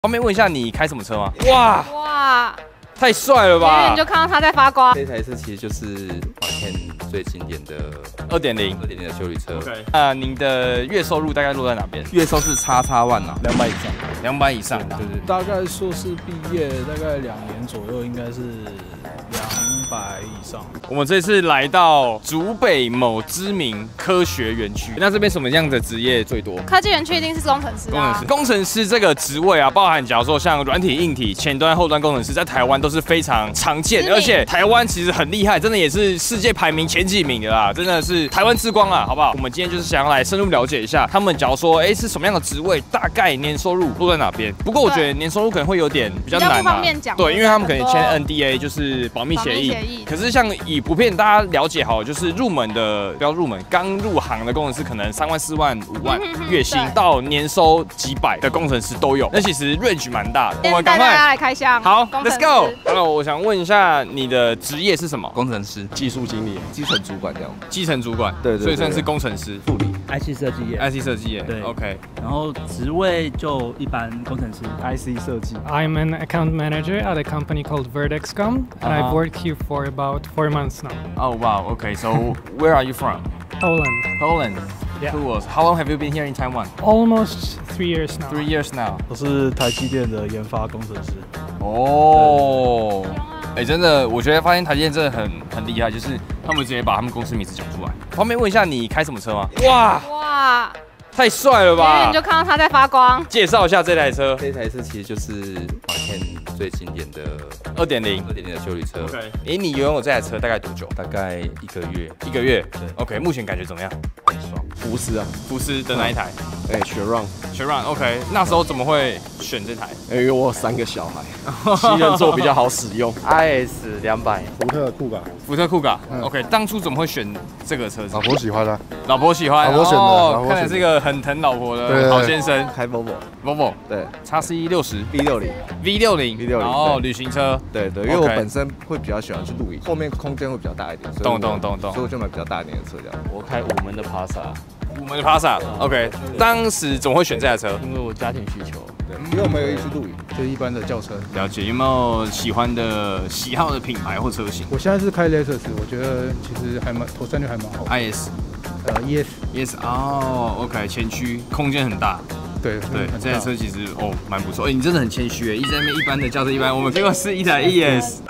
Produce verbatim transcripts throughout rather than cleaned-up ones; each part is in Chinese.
方便问一下你开什么车吗？哇哇， 太帅了吧！ 远远就看到他在发光。 这台车其实就是马 Ken 最经典的二点零二点零的休旅车。 OK， 那您的月收入大概落在哪边？ 月收是叉叉万啊， 两百以上， 两百以上，对对。 大概硕士毕业大概两年左右，应该是两百以上。 我们这次来到竹北某知名科学园区，那这边什么样的职业最多？ 科技园区一定是工程师啊。 工程师，工程师这个职位啊，包含假如说像软体、硬体、前端、后端工程师，在台湾都是非常常见，而且台湾其实很厉害，真的也是世界排名前几名的啦，真的是台湾之光啊，好不好？我们今天就是想要来深入了解一下，他们假如说，哎、欸，是什么样的职位，大概年收入落在哪边？不过我觉得年收入可能会有点比较难、啊， 不方便讲。对， 因为他们可能签 N D A， 就是保密协议。可是像以普遍大家了解好，就是入门的，不要入门，刚入行的工程师可能三万、四万、五万月薪，到年收几百的工程师都有。那其实 range 蛮大的。我们赶快来开箱。 好 ，Let's go。Hello， 我想问一下你的职业是什么？ 工程师、 技术经理、 基层主管这样。 基层主管， 对 对, 对， 所以算是工程师、 助理、 I C 设计业、 I C 设计业， 对 ，OK。 然后职位就一般工程师 ，I C 设计。 I'm an account manager at a company called VertexCom, and I've worked here for about four months now. Oh wow, okay. So where are you from? Poland. Poland. Yeah. Cool. How long have you been here in Taiwan? Almost three years now. Three years now. 我是台积电的研发工程师。 哦，哎，真的，我觉得发现台积电真的很很厉害，就是他们直接把他们公司名字讲出来。方便问一下你开什么车吗？哇哇！ 太帅了吧！ 远远就看到他在发光。 介绍一下这台车。 这台车其实就是马 Ken 最经典的二点零二点零的休旅车。 OK， 哎，你拥有这台车大概多久？ 大概一个月。 一个月。 对。 OK， 目前感觉怎么样？ 很爽。福斯啊， 福斯的哪一台？ 哎，雪 run， 雪 run。OK， 那时候怎么会选这台？ 因为我有三个小孩，七人座比较好使用。 I S 两百， 福特酷卡。 福特酷卡。OK， 当初怎么会选这个车子？ 老婆喜欢啊。 老婆喜欢。 老婆选的。 哦，看来这个很疼老婆的好先生。 开 Volvo。Volvo。对。 X C 六十 V 六零 V 六零 V 六零。 哦，旅行车。 对对，因为我本身会比较喜欢去露营，后面空间会比较大一点。 懂懂懂懂。 所以我就买比较大一点的车这样。 我开五门的帕萨。 五门的帕萨 ，OK。当时怎么会选这台车？ 因为我家庭需求。 对，因为我们有一去露营， 就是一般的轿车。 了解，有没有喜欢的、喜好的品牌或车型？ 我现在是开 Lexus， 我觉得其实还蛮投散率还蛮好。 I S， 呃 ，E S E S， 哦 ，OK， 前驱，空间很大。 对对，这台车其实哦蛮不错。哎，你真的很谦虚哎，一直在那边一般的轿车一般，我们结果是一台 E S。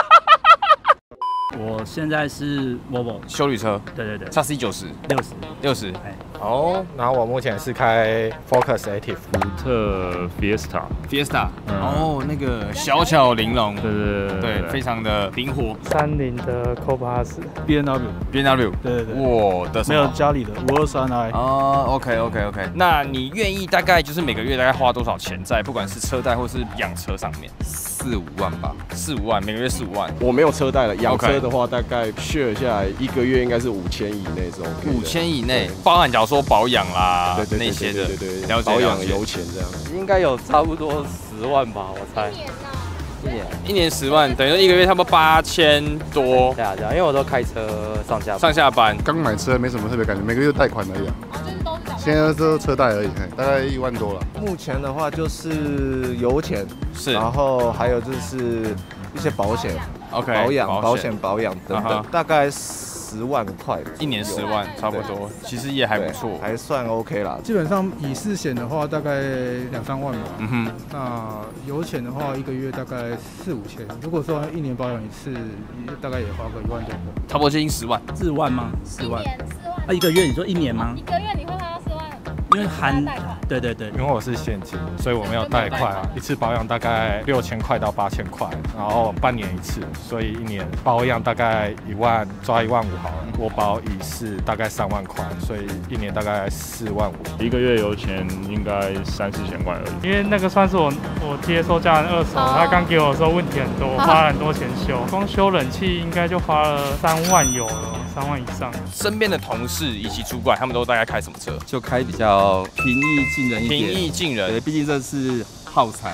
我现在是 Volvo 休旅车， 对对对 ，X C 九十， 六十， 六十， 哎， 好，然后我目前是开 Focus Active， 福特 Fiesta，Fiesta， 哦，那个小巧玲珑， 对对对对，非常的灵活。 三菱的 Copilot，B N W，B N W， 对对对， 我的没有家里的五二三 i， 哦 ，OK OK OK， 那你愿意大概就是每个月大概花多少钱在不管是车贷或是养车上面？ 四五万吧， 四五万，每个月四五万。 我没有车贷了，养车的话大概 share 下来一个月应该是五千以内这种。 五千以内，包含假如说保养啦， 对那些的， 对对对， 了解保养油钱这样， 应该有差不多十万吧，我猜。 一年一年十万，等于说一个月差不多八千多。 对啊对啊，因为我都开车上下上下班。 刚买车没什么特别感觉，每个月贷款而已啊。现在都车贷而已，大概一万多了。 目前的话就是油钱， 是， 然后还有就是一些保险 ，OK， 保养、保险、保养等等，大概十万块， 一年十万差不多，其实也还不错， 还算 OK 啦。 基本上以四险的话，大概两三万吧。 嗯哼。 那油钱的话，一个月大概四五千。如果说一年保养一次，大概也花个一万多。 差不多接近十万。 四万吗？四万。 一年四万。 啊，一个月？你说一年吗？ 一个月你会花到四万？ 因为含贷款。对对对。 因为我是现金，所以我没有贷款啊。一次保养大概六千块到八千块，然后半年一次，所以一年保养大概一万，抓一万五好了。我保乙式大概三万块，所以一年大概四万五。 一个月油钱应该三四千块而已。 因为那个算是我我接收家人二手，他刚给我的时候问题很多，我花了很多钱修，光修冷气应该就花了三万有了。三万以上。 身边的同事以及主管，他们都大概开什么车？ 就开比较平易近人一点。 平易近人， 对，毕竟这是耗材。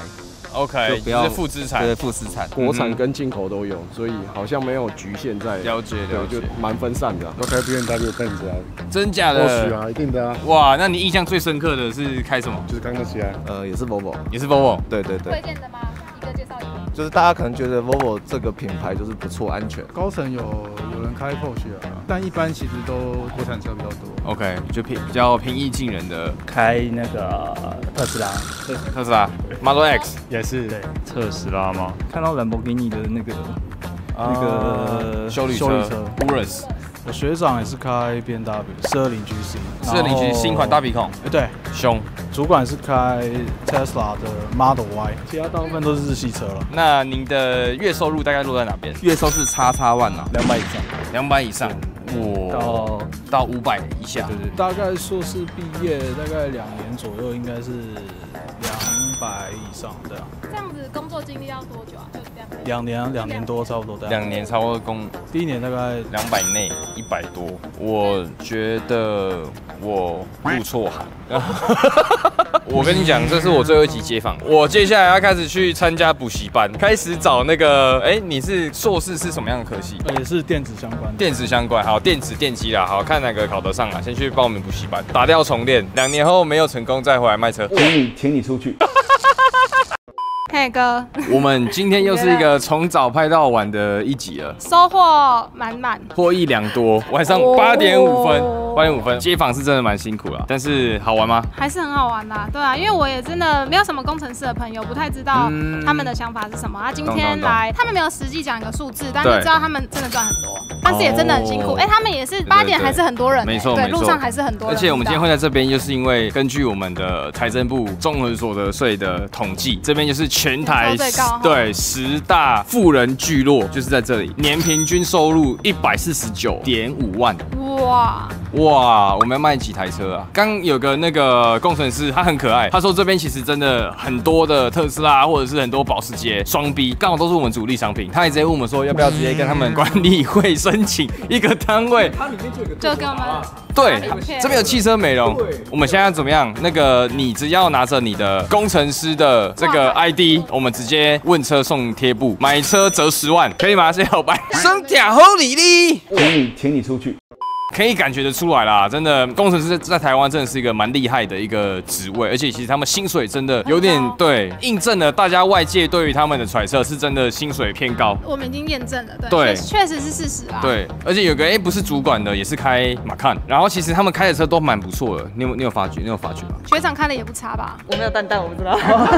OK， 就不要就是负资产， 对负资产， 国产跟进口都有，所以好像没有局限在。 了解了解， 就蛮分散的。 都开 B M W Benz 啊， 真假或许的？ 啊，一定的啊。 哇，那你印象最深刻的是开什么？ 就是刚刚那些啊， 呃，也是 Volvo， 也是 Volvo。 对对对， 推荐的吗？一个介绍一个。 就是大家可能觉得 Volvo 这个品牌就是不错，安全。 高层有有人开 Porsche 啊，但一般其实都国产车比较多。 OK， 就平比较平易近人的开那个特斯拉， 特斯拉 Model X 也是对， 特斯拉吗？ 看到兰博基尼的那个那个休旅车 Urus。 我学长也是开 B M W 四二零 G C， 四二零 G 新款大鼻孔， 对， 凶。 主管是开 Tesla 的 Model Y， 其他大部分都是日系车了。 那您的月收入大概落在哪边？ 月收是叉叉万啊， 两百以上， 两百以上，哇， 到到五百以下。 对对，大概硕士毕业大概两年左右，应该是两百以上，对啊。 这样子工作经历要多久啊？就这样。 两年啊，两年多差不多。 两年差不多工， 第一年大概两百内，一百多。我觉得我入错行。我跟你讲，这是我最后一集街访，我接下来要开始去参加补习班，开始找那个，哎、欸，你是硕士是什么样的科系？ 也是电子相关。 电子相关，好，电子电机啦，好看哪个考得上啊？先去报名补习班，打掉重练，两年后没有成功再回来卖车。 请你，请你出去。 嘿哥， 我们今天又是一个从早拍到晚的一集了， 收获满满， 获益良多。晚上八点五分，八点五分，街访是真的蛮辛苦了，但是好玩吗？ 还是很好玩啦，对啊，因为我也真的没有什么工程师的朋友，不太知道他们的想法是什么。他今天来，他们没有实际讲一个数字，但是知道他们真的赚很多，但是也真的很辛苦。哎，他们也是八点还是很多人， 没错， 对，路上还是很多人。 而且我们今天会在这边，就是因为根据我们的财政部综合所得税的统计，这边就是全台对十大富人聚落，就是在这里，年平均收入一百四十九点五万。 哇哇，我们要卖几台车啊？刚有个那个工程师，他很可爱，他说这边其实真的很多的特斯拉或者是很多保时捷双 B， 刚好都是我们主力商品。他也直接问我们说，要不要直接跟他们管理会申请一个单位？它里面就有个就跟我们对，这边有汽车美容。我们现在怎么样？那个你只要拿着你的工程师的这个 I D， 我们直接问车送贴布，买车折十万，可以吗？谢谢老板。生假好礼哩， 请你，请你出去。 可以感觉得出来啦，真的，工程师在台湾真的是一个蛮厉害的一个职位，而且其实他们薪水真的有点对，印证了大家外界对于他们的揣测，是真的薪水偏高。 我们已经验证了，对， 对， 确实是事实啊。 对，而且有个哎、欸、不是主管的，也是开马看，然后其实他们开的车都蛮不错的，你有你有发觉？你有发觉吗？ 学长开的也不差吧？ 我没有蛋蛋，我不知道。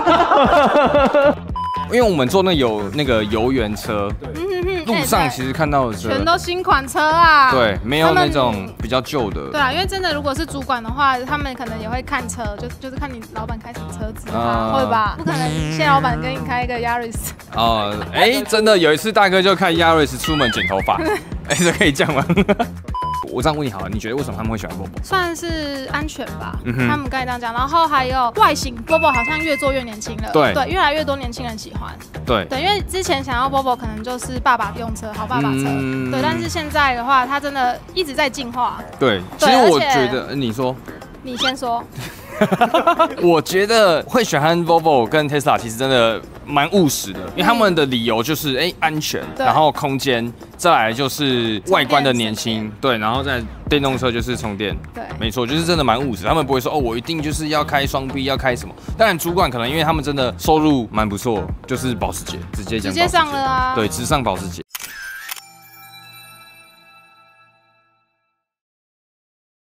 因为我们做那有那个油源车，对，路上其实看到的车全都新款车啊， 对，没有那种比较旧的。 对啊，因为真的如果是主管的话，他们可能也会看车，就就是看你老板开什么车子啊，会吧？不可能谢老板跟你开一个 Yaris。 哦，哎，真的有一次大哥就开 Yaris 出门剪头发，哎，这可以这样吗？我这样问你好了，你觉得为什么他们会喜欢 Volvo？ 算是安全吧， 嗯、 他们刚才这样讲，然后还有外形 ，Volvo 好像越做越年轻了， 对对，越来越多年轻人喜欢， 对对，因为之前想要 Volvo 可能就是爸爸用车，好爸爸车， 嗯、 对，但是现在的话，它真的一直在进化， 对，其实我觉得，你说， 你先说。 我觉得会喜欢 Volvo 跟 Tesla 其实真的蛮务实的，因为他们的理由就是哎、欸、安全，然后空间，再来就是外观的年轻，对，然后再电动车就是充电， 对， 没错，就是真的蛮务实。他们不会说哦我一定就是要开双 B 要开什么，当然主管可能因为他们真的收入蛮不错，就是保时捷直接讲， 直接上了啊， 对，直上保时捷。